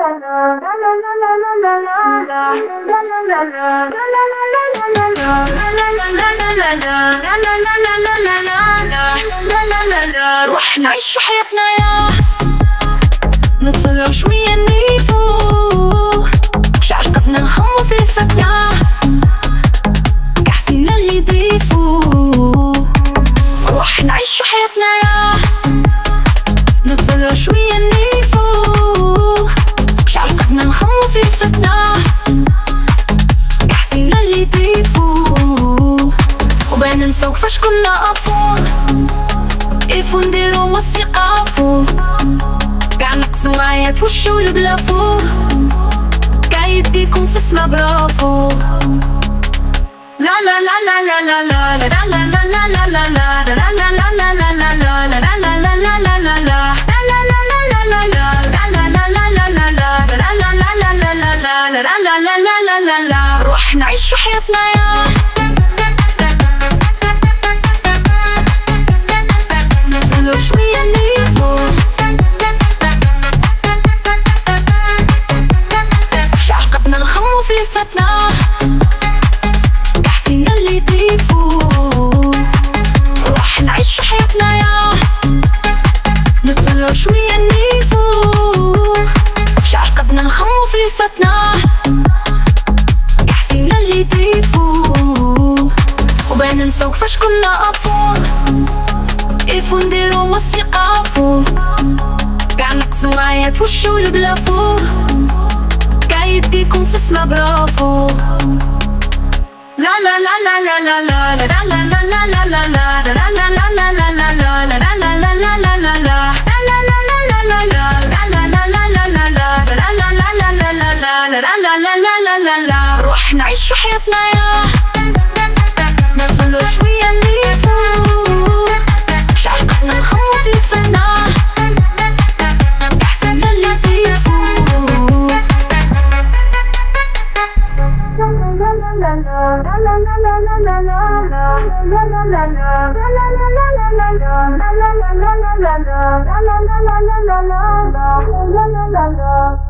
روح نعيشو حياتنا يا نطلعو شوية نيفو شعل قدنا نخمو في فتنا كحفينا اللي يضيفو روح نعيشو حياتنا يا نطلعو شوية نيفو شعل قدنا نخمو في فتنا كحفينا اللي يضيفو وبين ننساو كيفاش كنا أفور إيفو نديرو موسيقى فو قاع نقصو عيات وشو البلافو قاع يديكم في السما برافو لا لا لا لا لا لا لا لا لا لا لا لا لا لا لا لا لا لا لا روح نعيشو حياتنا يا نطلعو شوية نيفو شعل قدنا نخمو في فتنا كحفينا اللي يضيفو روح نعيشو حياتنا يا نطلعو شوية نيفو شعل قدنا نخمو في فتنا كحفينا اللي يضيفو وبين ننساو كيفاش كنا أفور إيفو نديرو موسيقى فو قاع نقصو عيات وشو البلافو قاع يديكم في السما برافو لا لا لا لا لا لا لا لا لا لا لا لا لا روح نعيشو حياتنا يا نطلعو شوية نيفو شعل قدنا نخمو في فتنا كحفينا اللي يضيفو لا